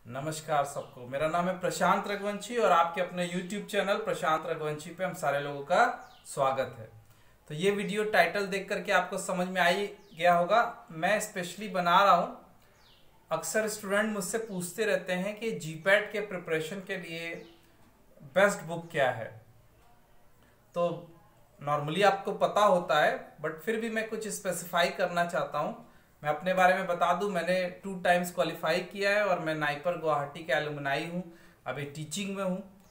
नमस्कार सबको। मेरा नाम है प्रशांत रघुवंशी और आपके अपने YouTube चैनल प्रशांत रघुवंशी पे हम सारे लोगों का स्वागत है। तो ये वीडियो टाइटल देख करके आपको समझ में आ ही गया होगा। मैं स्पेशली बना रहा हूँ, अक्सर स्टूडेंट मुझसे पूछते रहते हैं कि जीपैट के प्रिपरेशन के लिए बेस्ट बुक क्या है। तो नॉर्मली आपको पता होता है, बट फिर भी मैं कुछ स्पेसिफाई करना चाहता हूँ। मैं अपने बारे में बता दूं, मैंने 2 टाइम्स क्वालिफाई किया है और मैं नाइपर गुवाहाटी के एलुमनाई हूं, अभी टीचिंग में हूं।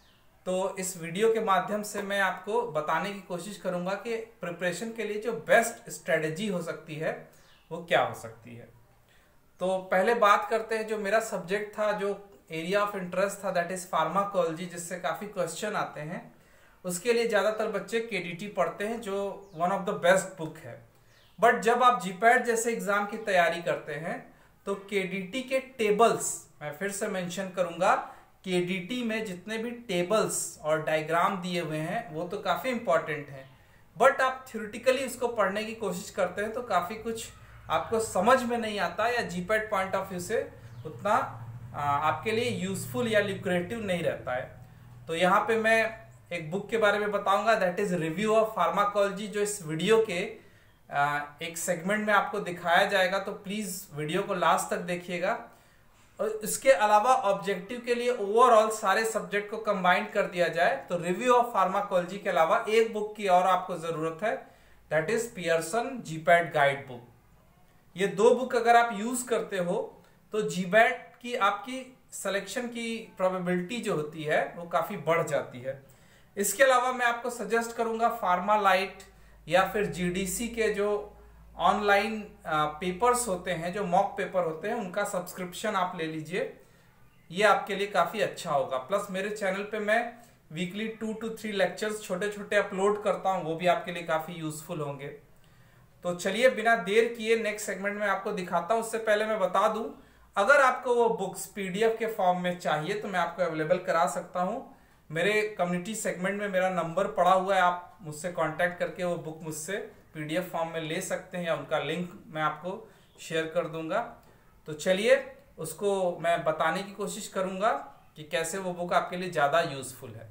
तो इस वीडियो के माध्यम से मैं आपको बताने की कोशिश करूंगा कि प्रिपरेशन के लिए जो बेस्ट स्ट्रेटजी हो सकती है वो क्या हो सकती है। तो पहले बात करते हैं, जो मेरा सब्जेक्ट था, जो एरिया ऑफ इंटरेस्ट था, दैट इज फार्माकोलॉजी, जिससे काफी क्वेश्चन आते हैं। उसके लिए ज्यादातर बच्चे केडीटी पढ़ते हैं, जो one of the best book है। बट जब आप जीपैट जैसे एग्जाम की तैयारी करते हैं तो केडीटी के टेबल्स, मैं फिर से मेंशन करूंगा, केडीटी में जितने भी टेबल्स और डायग्राम दिए हुए हैं वो तो काफी इंपॉर्टेंट हैं। बट आप थ्योरेटिकली उसको पढ़ने की कोशिश करते हैं तो काफी कुछ आपको समझ में नहीं आता, या जीपैट पॉइंट ऑफ व्यू से उतना आपके लिए यूजफुल या ल्यूक्रेटिव नहीं रहता है। तो यहाँ पे मैं एक बुक के बारे में बताऊंगा, that is review of pharmacology, जो इस वीडियो के एक सेगमेंट में आपको दिखाया जाएगा। तो प्लीज वीडियो को लास्ट तक देखिएगा। और इसके अलावा ऑब्जेक्टिव के लिए ओवरऑल सारे सब्जेक्ट को कंबाइन कर दिया जाए तो रिव्यू ऑफ फार्माकोलॉजी के अलावा एक बुक की और आपको जरूरत है, that is Pearson GPAT guide book. ये 2 बुक अगर आप यूज करते हो तो जीपैट की आपकी सिलेक्शन की प्रोबेबिलिटी जो होती है वो काफी बढ़ जाती है। इसके अलावा मैं आपको सजेस्ट करूंगा फार्मा लाइट या फिर जीडीसी के जो ऑनलाइन पेपर्स होते हैं, जो मॉक पेपर होते हैं, उनका सब्सक्रिप्शन आप ले लीजिए। ये आपके लिए काफी अच्छा होगा। प्लस मेरे चैनल पे मैं वीकली 2 to 3 लेक्चर्स छोटे छोटे अपलोड करता हूं, वो भी आपके लिए काफी यूजफुल होंगे। तो चलिए बिना देर किए नेक्स्ट सेगमेंट में आपको दिखाता हूं। उससे पहले मैं बता दूं, अगर आपको वो बुक्स पीडीएफ के फॉर्म में चाहिए तो मैं आपको अवेलेबल करा सकता हूं। मेरे कम्युनिटी सेगमेंट में मेरा नंबर पड़ा हुआ है, आप मुझसे कांटेक्ट करके वो बुक मुझसे पीडीएफ फॉर्म में ले सकते हैं, या उनका लिंक मैं आपको शेयर कर दूंगा। तो चलिए उसको मैं बताने की कोशिश करूंगा कि कैसे वो बुक आपके लिए ज़्यादा यूजफुल है।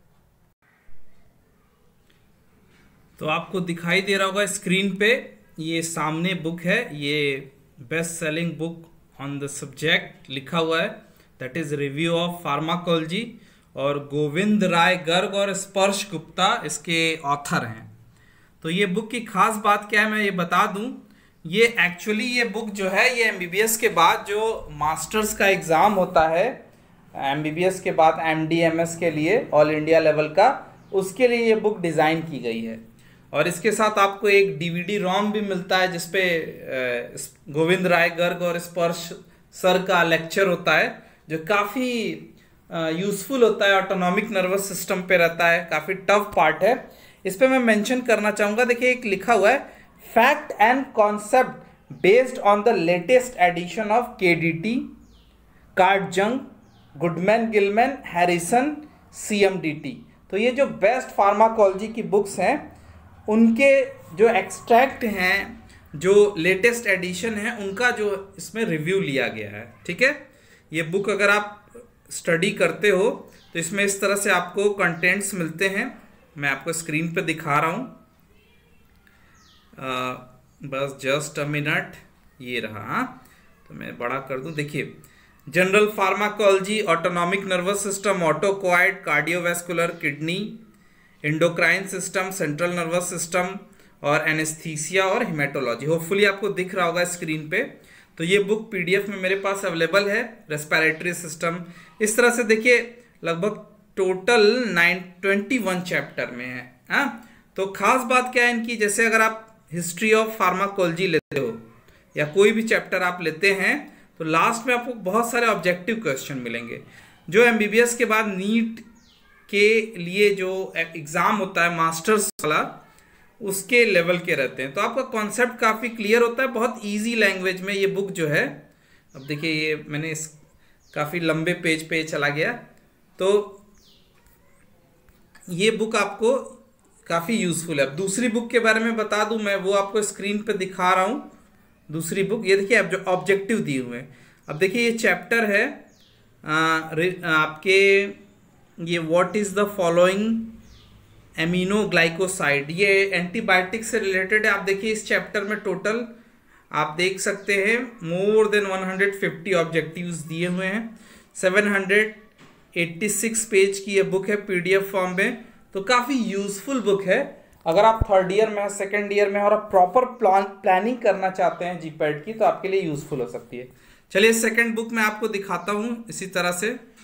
तो आपको दिखाई दे रहा होगा स्क्रीन पे, ये सामने बुक है, ये best selling book on the subject लिखा हुआ है, that is review of pharmacology, और गोविंद राय गर्ग और स्पर्श गुप्ता इसके ऑथर हैं। तो ये बुक की खास बात क्या है मैं ये बता दूं। ये एक्चुअली ये बुक जो है, ये एमबीबीएस के बाद जो मास्टर्स का एग्ज़ाम होता है, एमबीबीएस के बाद एमडीएमएस के लिए ऑल इंडिया लेवल का, उसके लिए ये बुक डिज़ाइन की गई है। और इसके साथ आपको एक डीवीडी रोम भी मिलता है जिसपे गोविंद राय गर्ग और स्पर्श सर का लेक्चर होता है, जो काफ़ी यूजफुल होता है। ऑटोनॉमिक नर्वस सिस्टम पे रहता है, काफी टफ पार्ट है। इस पे मैं मेंशन करना चाहूंगा, देखिए एक लिखा हुआ है, fact and concept based on the latest edition of KDT, Katzung, Goodman Gilman, Harrison, CMDT. तो ये जो बेस्ट फार्माकोलॉजी की बुक्स हैं उनके जो एक्सट्रैक्ट हैं, जो लेटेस्ट एडिशन है, उनका जो इसमें रिव्यू लिया गया है। ठीक है, ये बुक अगर आप स्टडी करते हो तो इसमें इस तरह से आपको कंटेंट्स मिलते हैं। मैं आपको स्क्रीन पे दिखा रहा हूँ, बस जस्ट अ मिनट, ये रहा। तो मैं बड़ा कर दूँ, देखिए, general pharmacology, autonomic nervous system, autacoid, cardiovascular, kidney, endocrine system, central nervous system, और एनेस्थीसिया और हिमेटोलॉजी। होपफुली आपको दिख रहा होगा स्क्रीन पे। तो ये बुक पीडीएफ में मेरे पास अवेलेबल है। रेस्पिरेटरी सिस्टम, इस तरह से देखिए लगभग टोटल 21 चैप्टर में है। हाँ, तो खास बात क्या है इनकी, जैसे अगर आप हिस्ट्री ऑफ फार्माकोलॉजी लेते हो या कोई भी चैप्टर आप लेते हैं तो लास्ट में आपको बहुत सारे ऑब्जेक्टिव क्वेश्चन मिलेंगे, जो एमबीबीएस के बाद नीट के लिए जो एग्जाम होता है मास्टर्स वाला, उसके लेवल के रहते हैं। तो आपका कॉन्सेप्ट काफ़ी क्लियर होता है, बहुत इजी लैंग्वेज में ये बुक जो है। अब देखिए, ये मैंने इस काफ़ी लंबे पेज पे चला गया। तो ये बुक आपको काफ़ी यूजफुल है। अब दूसरी बुक के बारे में बता दूं, मैं वो आपको स्क्रीन पे दिखा रहा हूँ। दूसरी बुक ये देखिए, अब जो ऑब्जेक्टिव दिए हुए हैं, अब देखिए ये चैप्टर है आपके ये what is the following aminoglycoside, ये एंटीबायोटिक से रिलेटेड है। आप देखिए इस चैप्टर में टोटल आप देख सकते हैं मोर देन 150 ऑब्जेक्टिव्स दिए हुए हैं। 786 पेज की ये बुक है पीडीएफ फॉर्म में, तो काफ़ी यूजफुल बुक है। अगर आप थर्ड ईयर में, सेकेंड ईयर में और आप प्रॉपर प्लानिंग करना चाहते हैं जीपैट की, तो आपके लिए यूजफुल हो सकती है। चलिए सेकेंड बुक मैं आपको दिखाता हूँ इसी तरह से।